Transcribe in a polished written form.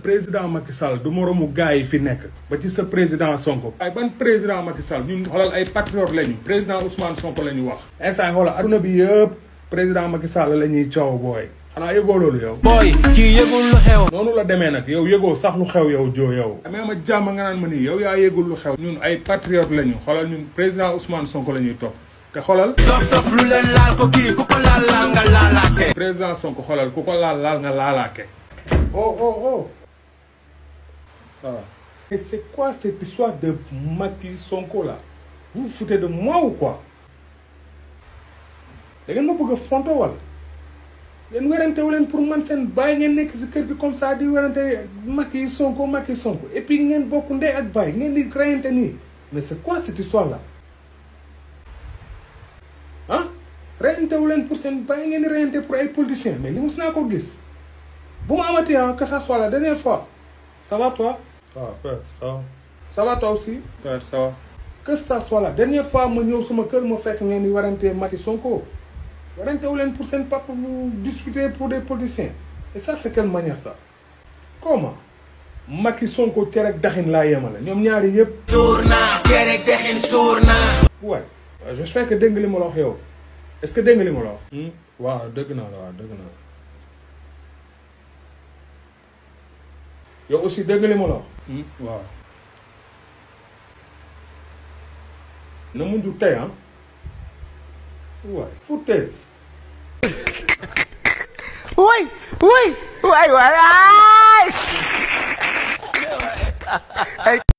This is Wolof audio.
président Macky Sall du moromu gars yi fi nekk ba ci sa président Sonko. ay ban président Macky Sall ñun xoolal ay patriote lañu président Ousmane Sonko la ñu wax. instant yi xoolal aduna bi yëpp président Macky Sall la ñuy coow booy. xanaa yëgoo loolu yow. booy kii yëgul lu xew. noonu la demee nag yow yëgoo sax lu xew yow joo yow. amee ma jàmm nga naan ma nii yow yaa yëgul lu xew. ñun ay patriote lañu xoolal ñun président Ousmane Sonko la ñuy topp te xoolal. dof lu leen laal ko kii ku ko laal laal nga laalaake. président Sonko xoolal ku ko laal laal nga laalaake. oh. Ah. Et c'est quoi cette histoire de Macky Sonko là? Vous vous foutez de moi ou quoi? Da ngeen ma bëgg a fonto wala? Yéen werante wu leen pour man seen baay ngeen nekk si kër gi comme ça di werante Macky Sonko et puis ngeen bokk ndey ak baay ngeen di reyante nii. Mais c'est quoi cette histoire là? Ah? Reyante wu leen pour seen baay ngeen di reyante pour ay politiciens mais li mos naa ko gis. Bu ma amati que ça soit la dernière fois. Ça va toi? Ah, ça va. Ça va toi aussi? Ouais, ça va. Que ça soit la dernière fois ma ñëw sama kër ma fekk ngeen di warante Macky Sonko. Warante wu leen pour seen papa vous discuter pour des politiciens. Et ça c'est quelle manière ça? Comment? Macky Sonko cere ak daxin laa yemale ñoom ñaari yëpp. Suur naa cere ak daxin suur naa. Ouais, j'espère que dégg nga li ma la wax yow. Est-ce que dégg nga li ma la wax? Waaw dëgg naa la waaw dëgg naa. Yow aussi dégg nga li ma la wax. waaw. na mu du tey ah. waay foutaise. oui waay.